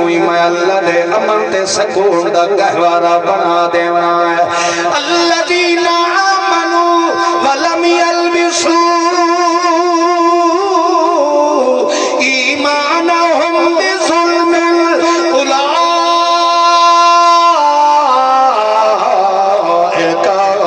ہی میں اللہ دے امن تے سکون دا گہوارہ بنا دینا ہے الذین آمنوا ولم یلبسوا ایمانہم بظلم اولئک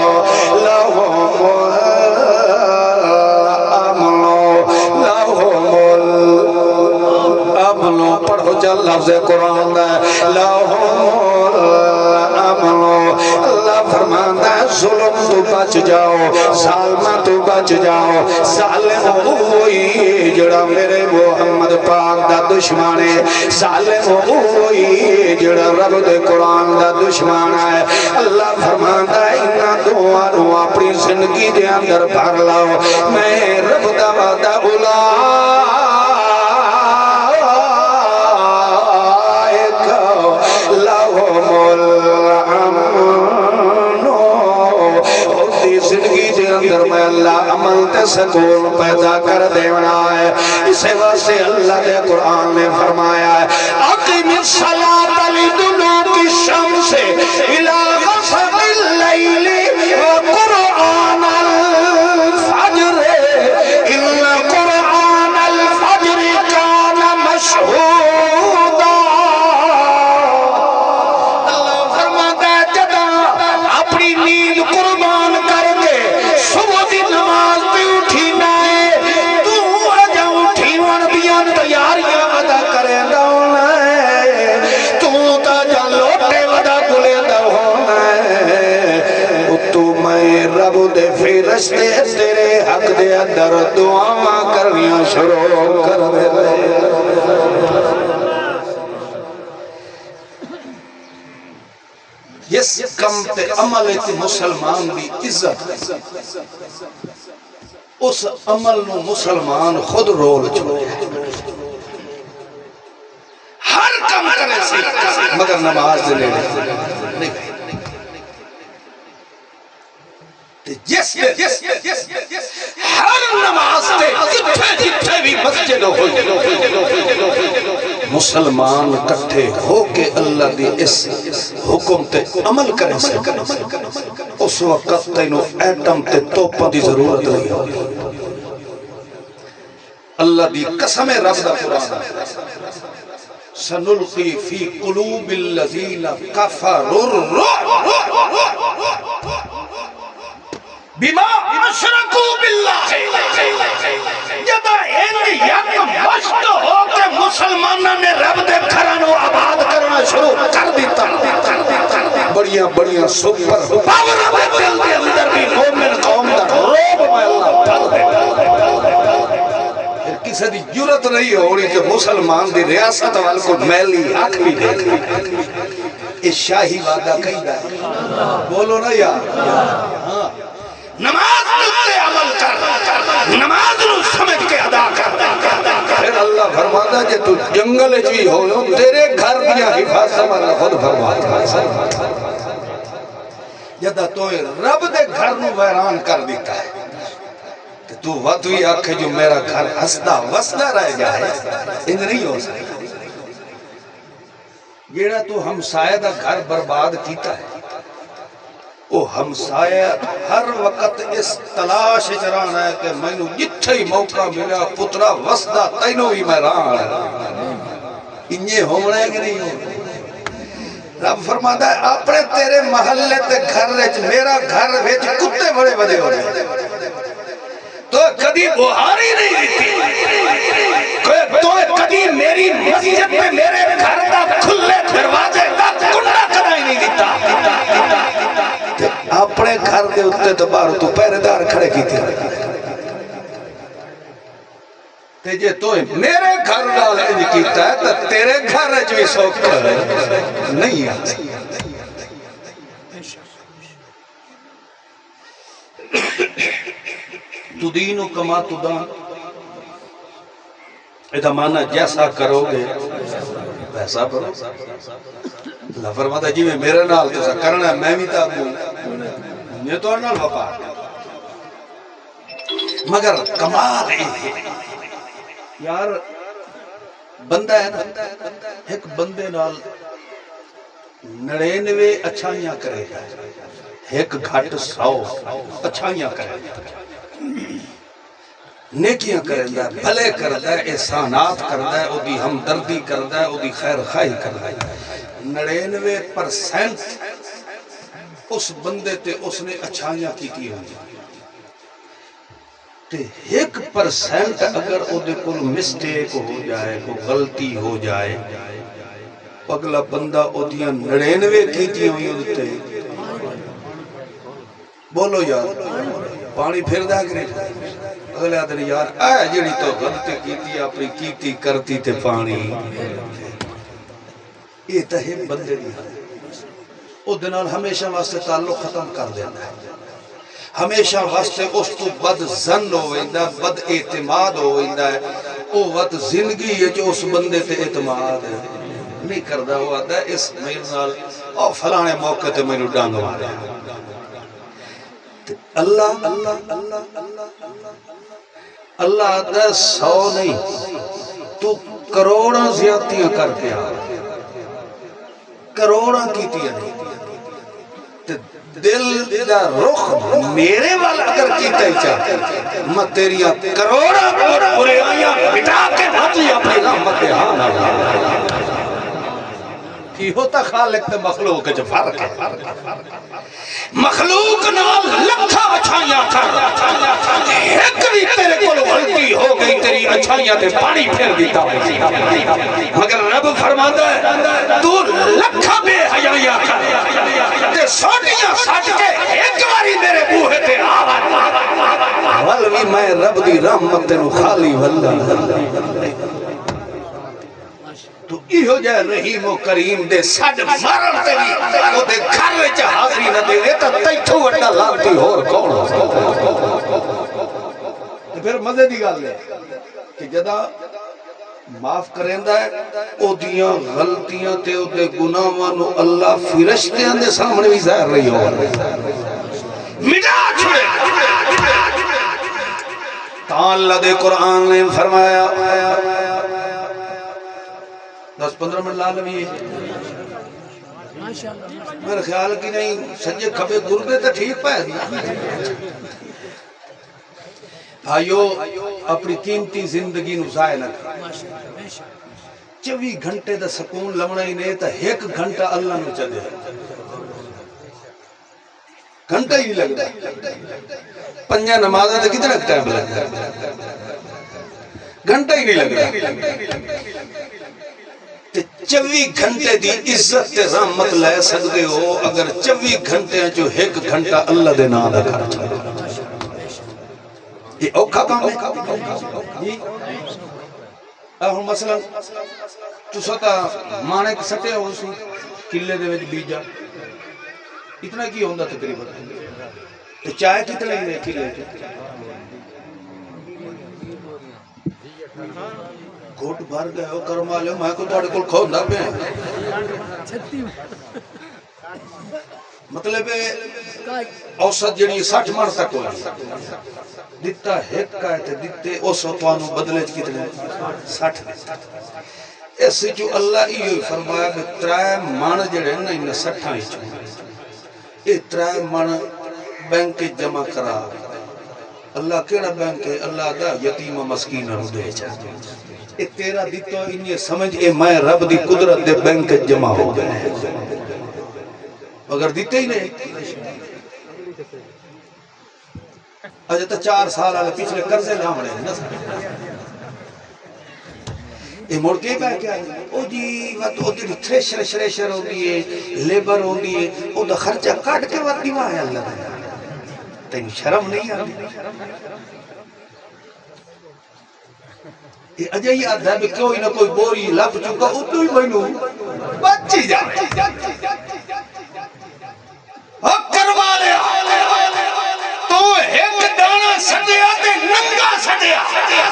پڑھو جل لفظ قرآن دا لہم الامن اللہ فرماندہ ہے ظلم تو بچ جاؤ ظالمہ تو بچ جاؤ ظالم ہوئی جڑا میرے محمد پاک دا دشمن ہے ظالم ہوئی جڑا رب دے قرآن دا دشمن ہے اللہ فرماندہ ہے انہاں دوانوں اپنی زندگی دے اندر بھر لاؤ میں رب دا وعدہ زندگی دے اندر میں اللہ عمل تے سکون پیدا کر دینا ہے اسے واسطے اللہ دے قرآن میں فرمایا ہے اقیم الصلاۃ لدلوک الشمس الی غسق اللیل وقرآن الفجر ان قرآن الفجر کان مشہودا اللہ فرماتا ہے جدا اپنی نیند قربان کر کے صبح دی نماز پہ اٹھی نائے تو اجا اٹھی ون بیان تیاریاں ادا کرے دونا ہے تو تا جا لوٹے ودا گلے دونا ہے تو میں رب دے فرشتے تیرے حق دے اندر دعا کرنیاں شروع کر دے اس کم تے عمل تے مسلمان بھی عزت اس عمل نو مسلمان خود رول چھوڑے ہر کم کرے سی مگر نماز دے لے جس ہر نماز تے جتھے بھی مسجد ہو مسلمان کٹھے ہو کے اللہ دی اس حکم تے عمل کریں سے اس وقت تینوں ایٹم تے توپا دی ضرورت نہیں ہو اللہ دی قسم رب دا قرآن سنلقی فی قلوب الذین کفروا الرعب بما اشرکوا باللہ جدا ایک یک مشت ہو کے مسلمانہ نے رب دے گھرانوں آباد کرنا شروع کر دیتا بڑیاں بڑیاں سپر پاور دے دل دے اندر بھی مومن قوم دا روب میں اللہ ڈال دے کسی دی جرت نہیں ہو رہی کہ مسلمان دی ریاست وال کو میلی آنکھ بھی دے اس شاہی وعدہ کہیں دا بولو نا یار نماز تے عمل کر نماز نو سمجھ کے ادا کر پھر اللہ فرماتا ہے کہ تو جنگل جوی ہو تیرے گھر دیا حفاظت اللہ خود فرماتا ہے جدا تو رب دے گھر نو ویران کر دیتا ہے کہ تو وطوی آکھے جو میرا گھر ہستا وسدا رہ جائے ان نہیں ہو سکتا جیڑا تو ہمسایہ دا گھر برباد کیتا ہے وہ ہمسایہ ہر وقت اس تلاش جران ہے کہ میں نو جتھے ہی موقع ملا پترا وسدا تینوں ہی میران ہے انہیں ہونے گی نہیں ہونے رب فرماتا ہے اپنے تیرے محلے تے گھر رچ میرا گھر ویچ کتے بڑے بدے ہو رہے تو کدی بہاری نہیں دیتی تو کدی میری مسجد میں میرے گھر دا کھلے دروازے دا کنڈا کدائی نہیں دیتا اپنے گھر دے اتے تو بارو تو پہرے دار کھڑے کی تھی تیجے تو میرے گھر ڈال انج کیتا ہے تو تیرے گھر جو سوک نہیں آتی تدینو کما تدان ایدہ مانا جیسا کرو گے ویسا کرو اللہ فرماتا جی میں میرے نال جیسا کرنا ہے میں بھی تابوں یہ تو نال وپا مگر کمال ہے یار بندہ ہے نا ایک بندے نال 99 اچھائیاں کرے گا، ایک گھٹ 100 اچھائیاں کرے گا، نیکیاں کرے گا، بھلے کردا ہے، احسانات کردا ہے، او دی ہمدردی کردا ہے، او دی خیر خواہی کردا ہے۔ 99% اس بندے تے اس نے اچھائیاں کیتی ہوئی تے 1% اگر او دے کول مسٹیک ہو جائے، کوئی غلطی ہو جائے، اگلا بندہ او دیاں 99 کیتی ہوئی ہوتے بولو یار پانی پھر دا کرے اگلے آدھر یار اے جڑی تو غلطی کیتی اپنی کیتی کرتی تے پانی یہ تہے بندے دی او دنال ہمیشہ واسطے تعلق ختم کر دینا ہے، ہمیشہ واسطے اس تو بد زن ہوئندہ بد اعتماد ہوئندہ ہے، او وقت زندگی ہے جو اس بندے تے اعتماد نہیں کردہ ہوا ہے اس میل نال او فلانے موقع تے میں نے ڈانگ مارے اللہ اللہ اللہ اللہ دا 100 نہیں تو کروڑاں زیادتیاں کر کے آ کروڑاں کیتیاں نہیں دل دا رخ میرے والا اگر کیتا ہی چاہتا میں تیریاں کروڑاں برے آیاں بٹا کے بھاتی اپنی رحمت دے ہاں کی ہوتا خالق تے مخلوق جو فرق ہے مخلوق نال لکھا اچھائیاں کر ایک بھی تیرے کول غلطی ہو گئی تیری اچھائیاں تے پانی پھیر دیتا مگر رب فرماتا ہے تو لکھا بے حیائیاں کر تے سوٹیاں سٹ کے ایک باری میرے بوہے تے آوان والوی میں رب دی رحمت تے خالی واللہ تو ایہو جائے رحیم و کریم دے ساڑھ مارن تیری وہ دے گھر وچ حاضری نہ دے تا تیتھو وڈا لانتی اور کون پھر مزے دی گل ہے کہ جدا معاف کریندا ہے او دیاں غلطیاں تے او دے گناہاں نو اللہ فرشتیاں دے سامنے بھی ظاہر رہی ہو مٹا چھڑے تاں اللہ دے قرآن نے فرمایا 10-15 منٹ لا لوی میرے خیال کی نہیں سجے کھبے گردے تو ٹھیک پہ بھائیو اپنی قیمتی زندگی نو ضائع نہ کر 24 گھنٹے دا سکون لمنا ہی نہیں تا 1 گھنٹہ اللہ نو چلے گھنٹہ ہی لگ رہا پنجہ نمازہ تا کتنا ٹائم لگ رہا گھنٹہ ہی نہیں لگ رہا 24 گھنٹے دی عزت تے رحمت لے سکتے ہو اگر 24 گھنٹے جو 1 گھنٹہ اللہ دے نام دا خرچ یہ اوکھا کام ہے ہوں مثلا تو ستا مانے کے سٹے ہو سی کلے دے وچ بیجا اتنا کی ہوندہ تقریباً تو چائے کتنا ہی رہتی رہتی گھوٹ بھر گئے ہو کرما لے میں کو توڑے کل کھو نہ پہ مطلب اوسط جنی 60 مر تک ہوئی دیتا ایک کہتے دیتے اوسطوانو بدلے کتنے 60 ایسے جو اللہ یہ فرمایا کہ 3 مان جڑے نا انہیں 60 ہی چھو یہ 3 مان بینک جمع کرا اللہ کیڑا بینک ہے اللہ دا یتیم و مسکین رو دے چاہتے اے تیرا دیتو انہیں سمجھ اے میں رب دی قدرت دے بینک جمع ہو گئے اگر دیتے ہی نہیں اجھے تا 4 سال آلے پچھلے قرضے لامڑے ہیں اے موڑ کے پہ کیا ہے او جی وقت او دی تھریشر شریشر ہو دیئے لیبر ہو دیئے او دا خرچہ کاٹ کے وقت دیوا ہے اللہ دا تین شرم نہیں آتی یہ اجے ہی آدھا ہے کوئی نہ کوئی بوری لپ چکا اتو ہی بینو بچی جائے کروا لے تو ایک دانا سٹیا تے ننگا سٹیا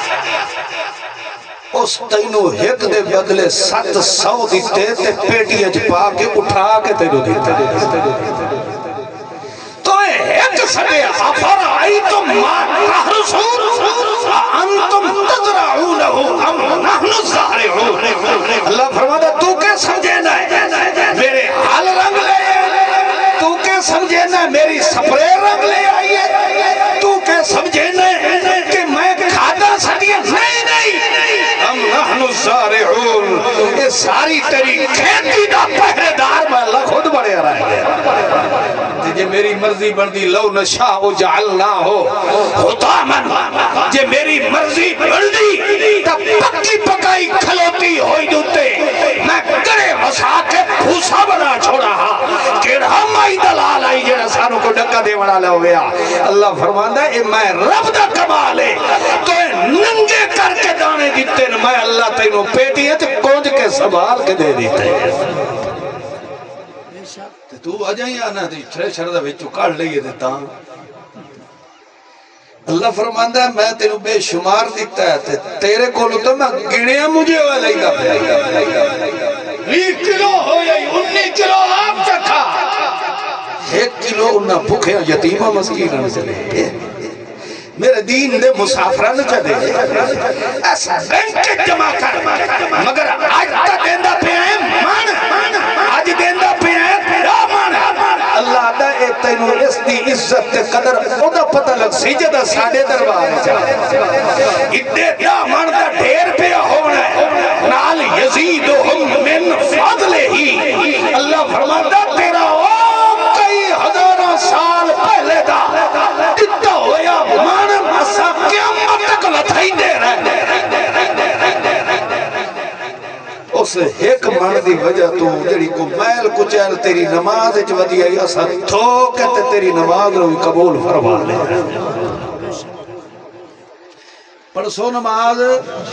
اس تینو ایک دے بدلے 700 دیتے تے پیٹی اچ پا کے اٹھا کے تینو دیتے تو ایک سٹیا فرائیتم ما تحرسون انتم تزرعونہو ام نحن الزارعون اللہ فرماتا تو کیسا ساری تیری کھیتی دا پہرےدار میں اللہ خود بڑے رہے گے جے میری مرضی بندی لو نشاء جعلنا ہو حطامن جے میری مرضی بندی تا پکی پکائی کھلوتی ہوئی دوتے میں کرے وسا کے پھوسا بنا چھوڑا ہاں کیڑا مائی دلال آئی جڑا سانوں کو ڈکا دے بنا لے گیا اللہ فرماندہ اے میں رب دا کمال ہے تو ننگے کر کے دانے دیتے میں اللہ تینوں پیٹی ہے تو کونج کے سنبھال کے دے دیتے تو اجائیں آنا دی تھریشر دا وچوں کاڑ لئیے دیتا اللہ فرماندہ ہے میں تینوں بے شمار دیتا ہے تیرے کولو تو میں گنیا مجھے ہوئے لئی دا پہ 20 کلو ہو یا 19 کلو آپ چکھا 1 کلو انہا بھوکے یتیمہ مسکینہ چلے میرے دین دے مسافرہ نہ چلے ایسا بینک جمع کر مگر آج تا دیندہ پہ آئے مان آج دیندہ پہ آئے اللہ دا اے تینوں اس دی عزت تے قدر او دا پتہ لگ سی جدہ ساڑے دربار چاہے ادھے دا مان دا ڈھیر پہ ہونا ہے نال یزیدہم من فضل ہی اللہ فرماتا تیرا او کئی ہزارہ سال پہلے دا جتا ہویا مان مسا قیامت تک لتھائی دے رہے اس ایک من دی وجہ تو جڑی کو میل کچیل تیری نماز اچ ودی آئی اسا تھوکتے تیری نماز روی قبول فرما لے پڑھسو نماز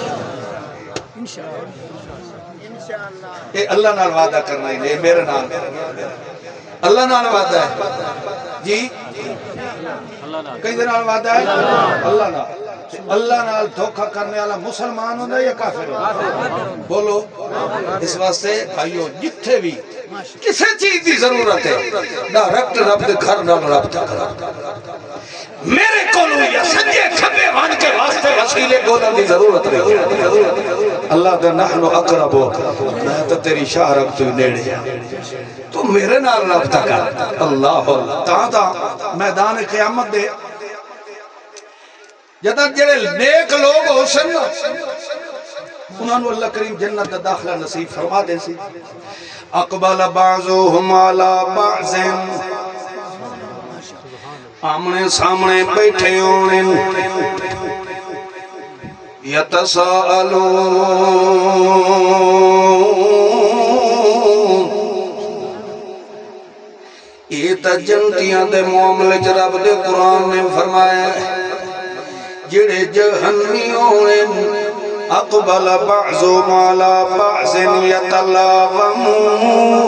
اے اللہ نال وعدہ کرنا ہی نہیں میرے نال اللہ نال وعدہ ہے جی کئی دن نال وعدہ ہے اللہ نال اللہ نال دھوکہ کرنے والا مسلمان ہوندہ یا کافر ہوندہ بولو اس واسطے بھائیو جتھے بھی کسے چیز دی ضرورت ہے نہ رکھت رب دے گھر نہ رب دے گھر میرے کولو یا سجے کھبے وان کے واسطے وسیلے گولا دی ضرورت رہی اللہ دے نحنو اقربو میں تو تیری شاہ رب تو نیڑے تو میرے نال رب دے گھر اللہ تا میدان قیامت دے جدہ جڑے نیک لوگ ہو سن انہوں نے اللہ کریم جنت داخلہ نصیب فرما دے سی اقبل بعضهم على بعض آمنے سامنے بیٹھے ہونے یتساءلون یہ تا جنتیاں دے معاملے رب دے قرآن نے فرمایا جڑے جہنمی ہونے اقبل بعضهم على بعض یتلاومون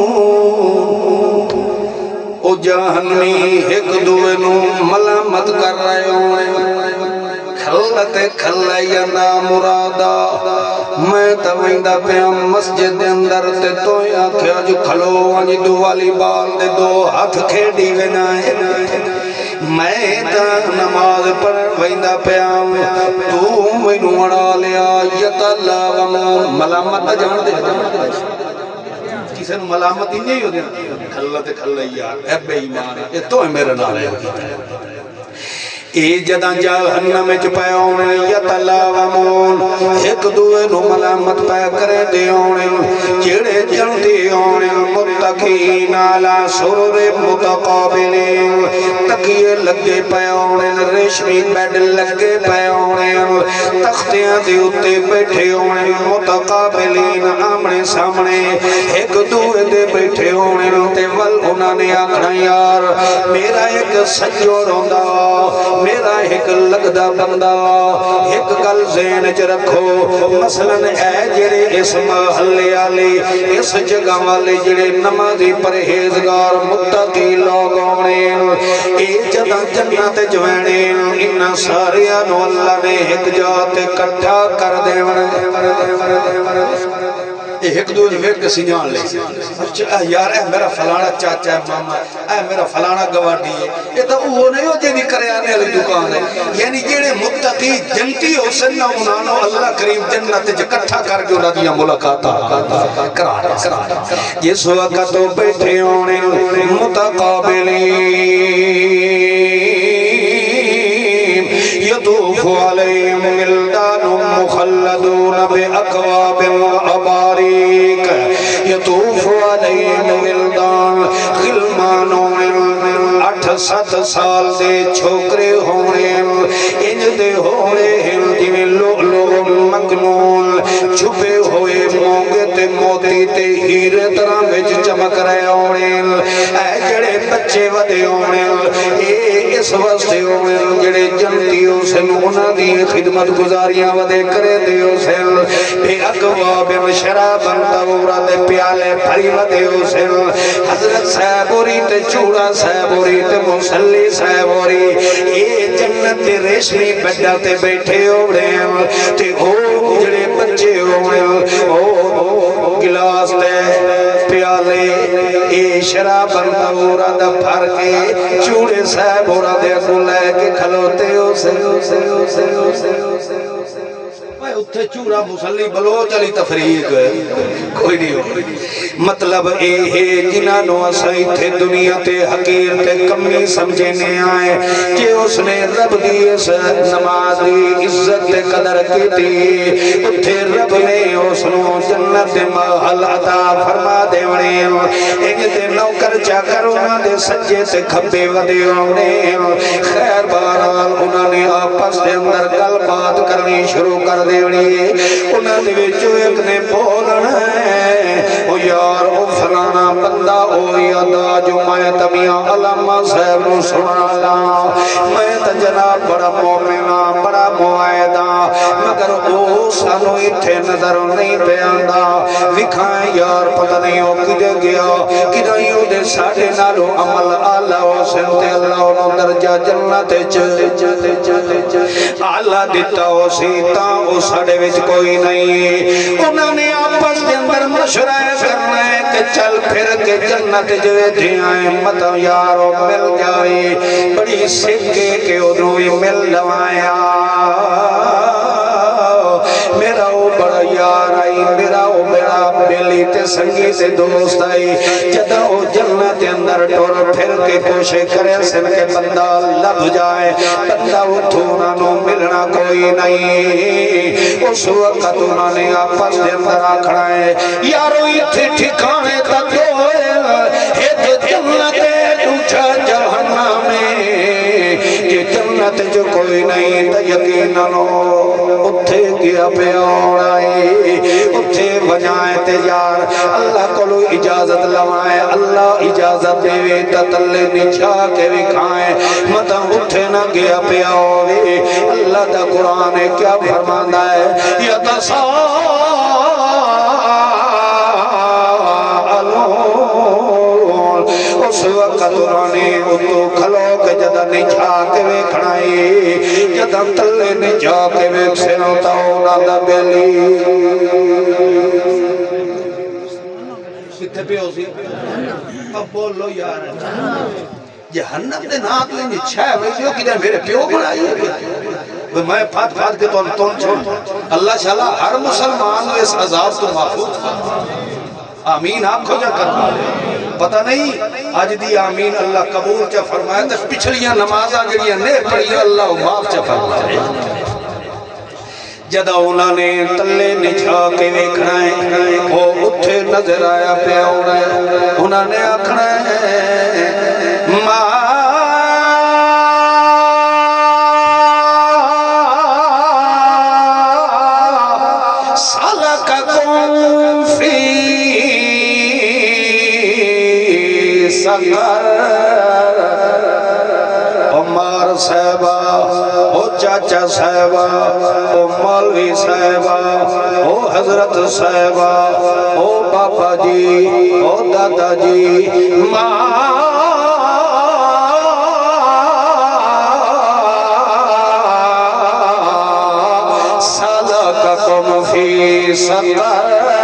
او جہنمی ایک دوے نو ملامت کر رہے ہونے کھلتے کھلے یا نا مرادا میں تویندہ پہ مسجد اندر تے تو یا کیا جو کھلو وانی دو والی بال دے دو ہاتھ کھیڑی گنائے میں تا نماز پر ویندہ پہ آم تو مینو اڑا لیا یتلاومون ملامت جان دے کسی نے ملامت ہی نہیں ہو دیا کھلتے کھلے یار اے بے ایمان اے تو ہے میرے نالے اے جداں جہنم میں چپائے ہونے یتلاومون ایک دوے نو ملامت پہ کرے دے ہونے جڑے جنتی ہونے متقین علی سرور متقابلین تکیے لگے پہ ہونے ریشمی بیڈ لگے پہ ہونے تختیاں دی اتے بیٹھے ہونے متقابلین آمنے سامنے ایک دوے دے بیٹھے ہونے تے ول انہوں نے آکھنا یار میرا ایک سجوڑ ہوندہ میرا ایک لگدہ بندہ ایک گل ذہن چ رکھو مثلا اے جڑے اس محلے والے اس جگہ والے جڑے نمازی پرہیزگار متقی لوگ ہونے اے جداں جنت جوینے انہاں ساریاں نو اللہ نے ایک جات اکٹھا کر دیونے ایک دو جوے کسی جان لے یار اے میرا فلانا چاچا ہے ماما اے میرا فلانا گوارڈی ہے یہ تو وہ نہیں ہو جیدی کرے آنے والی دکان ہے یعنی جیڑے متقی جنتی ہو سننا انہوں اللہ کریم جنت جکٹھا کر کے انہوں دیا ملاقاتا کرا جس وقت تو بیٹھے ہونے متقابلین یطوف علیہم ملدان مخلدون بے اقواب و عباریک 7 سال دے چھوکرے ہونے انج دے ہونے جویں لؤلؤ مکنون چھپے ہوئے موگے تے موتی تے ہیرے طرح وچ چمک رہے ہونے اے جڑے بچے ودے ہونے اے اس واسطے ہونے جڑے جنتیوں سے انہاں دی خدمت گزاریاں ودے کرے دیو سے بے اقواب شراباً تورا دے پیالے بھری ودے سے حضرت صاحبوری تے چوڑا صاحبوری تے مسلی صاحبوری اے جنت دے ریشمی بڑا تے بیٹھے ہونے تے او جڑے بچے ہونے او گلاس تے پیالے اے شراباً تورا دا بھر کے چوڑے صاحبورا دے کو لے کے کھلوتے ہو سے میں اتھے چورا مسلی بلوچ علی تفریق کوئی نہیں ہو مطلب اے ہے جنہاں نو اسائی تھے دنیا تے حقیر تے کمی سمجھنے آئے کہ اس نے رب دی اس نماز دی عزت تے قدر کی تھی اتھے رب نے اس نو جنت محل عطا فرما دے ونے ایک تے نوکر چاکر انہاں دے سجے تے کھبے ودے ہونے خیر بہرحال انہاں نے آپس دے اندر گل بات کرنی شروع کر دے انہاں دے وچوں ایک نے بولنا ہے او یار او فلانا بندہ او یادا جو میں تمیاں علامہ صاحب نو سنا لا میں تے جناب بڑا مومنا بڑا معاہدہ مگر او سانو ایتھے نظر نہیں پہ آندا وکھائیں یار پتہ نہیں او کدے گیا کدے او دے ساڈے نالو عمل اعلی ہو سنتے اللہ نو درجہ جنت چ اعلی دتا ہو سی تاں او ساڈے وچ کوئی نہیں انہاں نے آپس دے اندر مشورہ کرنا ہے کہ چل پھر کے جنت جو تھے آئیں مطلب یارو مل جائے بڑی سکے کہ ادھوں ہی مل لوایا میرا او بڑا یار آئی میرا او بڑا بیلی تے سنگی تے دوست آئی جدہ او جنت اندر ٹور پھر کے کوشش کرے سن کے بندہ لب جائے بندہ اتھونا نو ملنا کوئی نہیں اس وقت انہوں نے آپس دے اندر آکھنا ہے یارو اتھے ٹھکانے تک ہوئے ایک جنت دوچھا جہنم میں کہ جنت جو کوئی نہیں تا یقیناً اتھے گیا پہ آئے اتھے بجائیں تیار اللہ کو لو اجازت لوائیں اللہ اجازت دے تتلے نچھا کے بھی کھائیں مطا اتھے نہ گیا پہ آئے اللہ دا قرآن کیا فرماندہ ہے یتساءلون اس وقت انہوں نے اتو کھلو کے جدہ نچھا کے بھی کھڑائی جدہ تلے نچھا کے بھی سنوتا ہونا دا بیلی کتے پہ ہو سی اب بول لو یار جہنم دے نات لیں نچھا ہے ویسیوں کی دے میرے پیو بنائی ہے میں پھات کے تو چھوڑ اللہ شاءاللہ ہر مسلمان اس عذاب تو محفوظ آمین آپ کھو جا کر پتہ نہیں آج دی آمین اللہ قبول چا فرمائے تو پچھلیاں نمازہ جڑیاں نے پڑھی اللہ معاف چا فرمائے جدہ انہوں نے تلے نچھا کے ویکھنائیں وہ اتھے نظر آیا پہ انہوں نے آکھنائیں عمر صاحبہ او چاچا صاحبہ او مولوی صاحبہ او حضرت صاحبہ او بابا جی او دادا جی سالککم فی سقر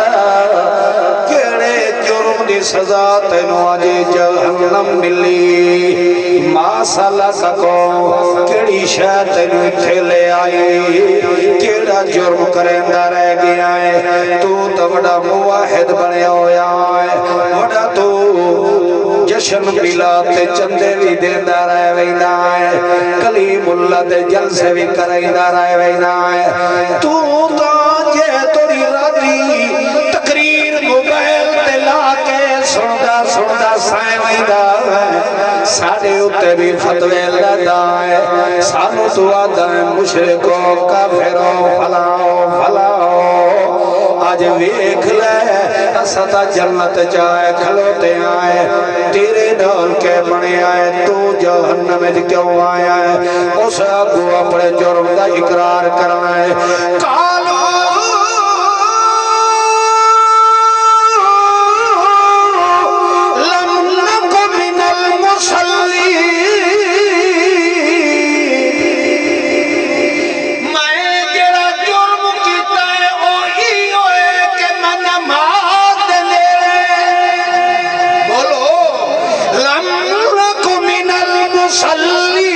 سزا تینو آجے جہنم ملی ما سالککم کیڑی شاہ تینو اتھے لے آئی کیڑا جرم کرندہ رہ گیا ہے تو بڑا مواحد بنے ہویا ہے بڑا تو جشن ملاتے چندے بھی دیندہ رہ وینا ہے کلیم اللہ دے جلسے بھی کرندہ رہ وینا ہے تو تاجے توڑی راتی تقریر موبائل دلا کے سندا سندا سائیں ساڑے اتے بھی فتوے لدائے سانو تو آدھائیں مشرکوں کافروں فلاؤ آج ویکھ لے استا جنت جائے کھلوتے آئے تیرے ڈال کے بنے آئے تو جہنم میں کیوں آیا ہے اس آگو اپنے جرم دا اقرار کرنا ہے کالو لم نک من المصلی میں جڑا جرم کیتا ہے اوہی ہوئے کہ میں نماز دینے بولو لم نک من المصلی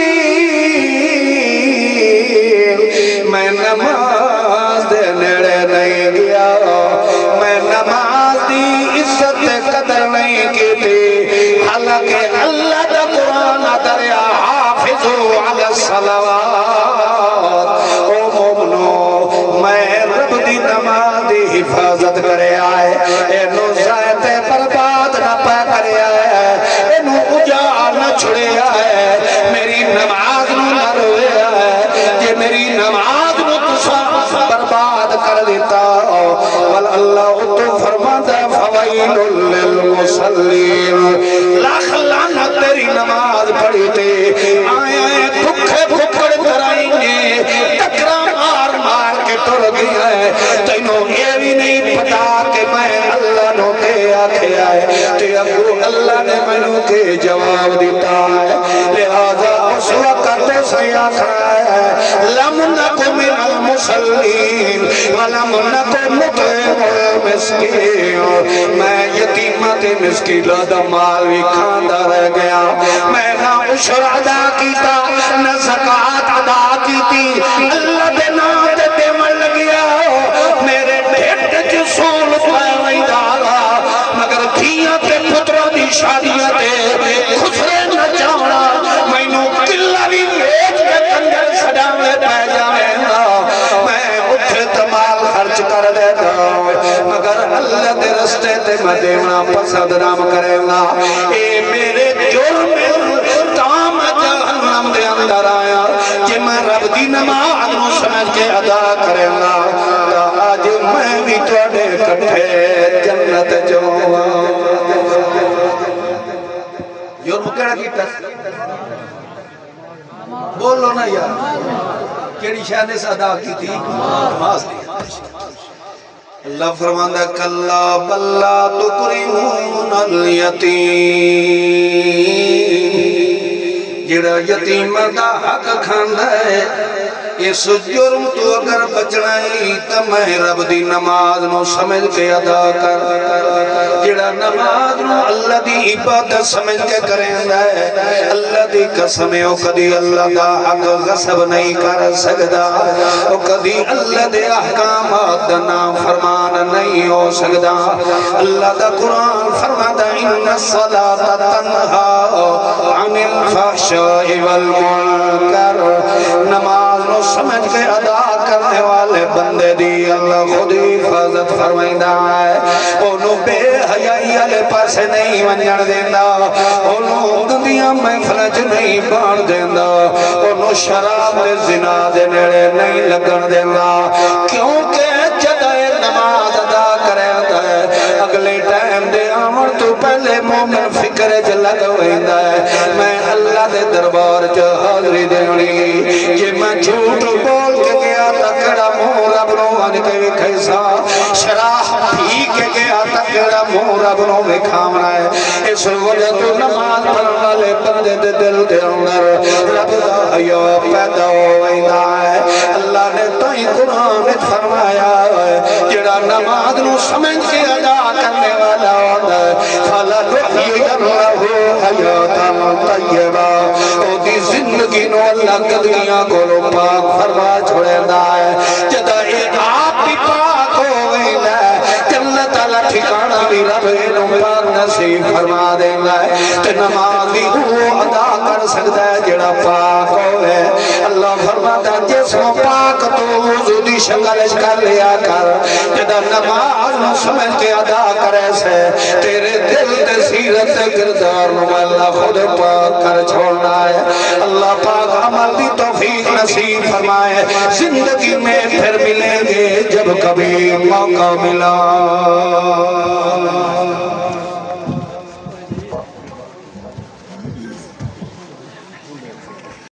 میں نماز دینے نہیں گیا میں نماز دی عزت قدر نہیں کی تھی حالانکہ اللہ دا قرآن دریا حافظو علی الصلوات او مومنو میں رب دی نماز دی حفاظت کرے آئے اینو زائد برباد نہ پا کرے آئے اینو اجا نہ چھڑے آئے میری نماز نو نہ روئے آئے یہ میری نماز نو تسا برباد کر دیتا واللہ تو فرماتا فویل للمصلین لاکھ لعنت تیری نماز پڑھی تھی آئے بھکھے بھکڑ کرائیں گے ٹکرا مار مار کے ٹر گیا ہے تینوں یہ بھی نہیں پتا کہ میں اللہ نو کے آکھے آئے تے ابو اللہ نے منو کے جواب دیتا ہے لہذا اس وقت سے آکھا ہے لم نکو من المصلین ولم نکو مطعم المسکین میں یتیمت مسکین دا مال بھی کھاندہ رہ گیا میں نہ عشر ادا کیتا نہ زکاة ادا کیتی اللہ دے نام دے دیمن لگیا میرے ڈھٹ جسول پاوئی دارا مگر دھیاں تے پتروں دی شادیاں تے خسرے نہ جانا میں نو کلہ بھی بیچ کے کنجر سڑاوے پہ جاوے میں اٹھے تمال خرچ کر دیتا مگر اللہ دے رستے تے میں دیونا پسند نام کرے گا اے میرے جرم تام جہنم دے اندر آیا کہ میں رب دی نماز نو سمجھ کے ادا کرے گا آج میں بھی توڑے کٹھے جنت جو جرم کہنا کیتا بولو نا یار کیڑی شاہ نے صدا کی تھی نماز دی اللہ فرماندہ کلا بلا تکرمون الیتیم جڑا یتیم دا حق کھاندا ہے اس جرم تو اگر بچنائی تو میں رب دی نماز نو سمجھ کے ادا کر جڑا نماز نو اللہ دی عبادت سمجھ کے کریں ہے اللہ دی قسمیں او کدی اللہ دا حق غصب نہیں کر سکدا او کدی اللہ دے احکامات دا نام فرمان نہیں ہو سکدا اللہ دا قرآن فرماتا ان الصلاة تنہا عن الفحشاء والمنکر نماز نو سمجھ کے ادا کرنے والے بندے دی اللہ خود حفاظت فرمائندہ ہے انہوں بے حیائی علی پاسے نہیں منجن دیندہ انہوں دنیا میں فلج نہیں بان دیندہ انہوں شراب دے زنا دے نیڑے نہیں لگن دیندہ کیونکہ جدائے نماز ادا کرتا ہے اگلے ٹائم دے آمر تو پہلے مومن فکر جلد ہوئندہ ہے میں اللہ دے دربار جو حاضری دینی کہ میں جھوٹ بول کے گیا تکڑا مورا بنو کے کھیسا شراح پھی کے گیا تکڑا مورا بنو میں کھامنا ہے اس وجہ تو نماز پڑھنا لے بندے دے دل دے اندر رب دا حیو پیدا ہوئینا ہے اللہ نے تائیں قرآن فرمایا ہے جڑا نماز نو سمجھ کے ادا کرنے والا ہوتا ہے فَلَا نُحْيِيَنَّهُ حَيَاتًا طَيِّبًا او دی زندگی نو اللہ قدریاں کو لو پاک فرما چھوڑے دا ہے جدا ایک آپ بھی پاک ہو گئی ہے جنت اللہ ٹھکانہ بھی رب انہوں پر نصیب فرما دینا ہے تے نماز بھی وہ ادا کر سکتا ہے جڑا پاک ہوئے اللہ فرماتا جسم پاک تو وضو دی شکل کر لیا کر جدا نماز نو سمجھ کے ادا کرے سے تیرے دل تے سیرت کردار نو اللہ خود پاک کر چھوڑنا ہے اللہ پاک عمل دی توفیق نصیب فرمائے زندگی میں پھر ملیں گے جب کبھی موقع ملا